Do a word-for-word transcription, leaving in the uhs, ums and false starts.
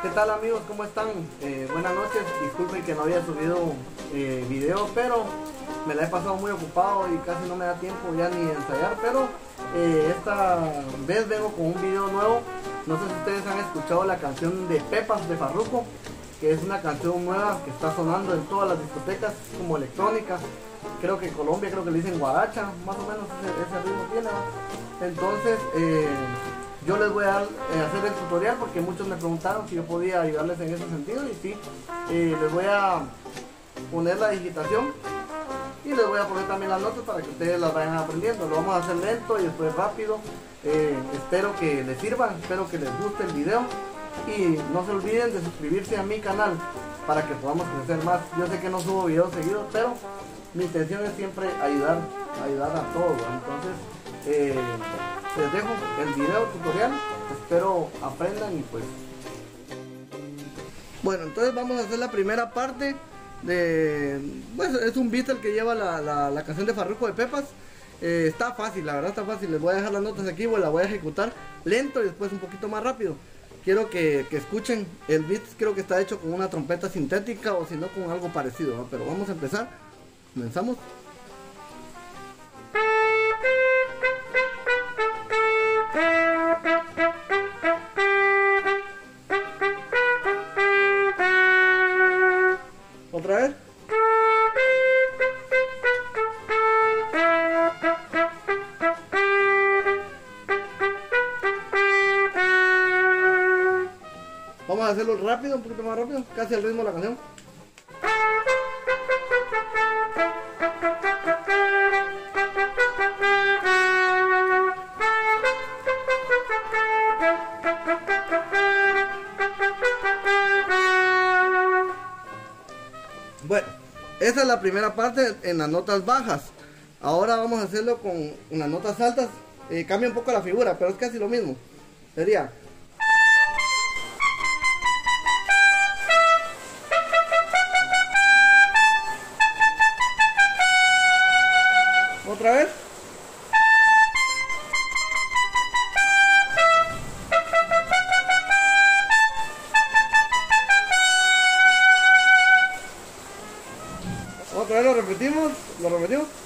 ¿Qué tal amigos? ¿Cómo están? Eh, buenas noches, disculpen que no había subido eh, video, pero me la he pasado muy ocupado y casi no me da tiempo ya ni ensayar, pero eh, esta vez vengo con un video nuevo. No sé si ustedes han escuchado la canción de Pepas de Farruko, que es una canción nueva que está sonando en todas las discotecas como electrónica. Creo que en Colombia creo que le dicen guaracha, más o menos ese, ese ritmo tiene, ¿no? Entonces eh, yo les voy a dar, eh, hacer el tutorial porque muchos me preguntaron si yo podía ayudarles en ese sentido, y sí, eh, les voy a poner la digitación y les voy a poner también las notas para que ustedes las vayan aprendiendo. Lo vamos a hacer lento y después rápido. Eh, espero que les sirva, espero que les guste el video y no se olviden de suscribirse a mi canal para que podamos crecer más. Yo sé que no subo videos seguidos, pero mi intención es siempre ayudar, ayudar a todos. Entonces eh, les dejo el video tutorial, espero aprendan y pues bueno, entonces vamos a hacer la primera parte de, pues es un beat el que lleva la, la, la canción de Farruko de Pepas. Eh, está fácil, la verdad está fácil. Les voy a dejar las notas aquí, pues la voy a ejecutar lento y después un poquito más rápido. Quiero que, que escuchen el beat, creo que está hecho con una trompeta sintética o si no con algo parecido, ¿no? Pero vamos a empezar, comenzamos. Otra vez. Vamos a hacerlo rápido, un poquito más rápido, casi al ritmo de la canción. Bueno, esa es la primera parte en las notas bajas. Ahora vamos a hacerlo con unas notas altas. Eh, cambia un poco la figura, pero es casi lo mismo. Sería... Otra vez. Otra vez lo repetimos, lo repetimos.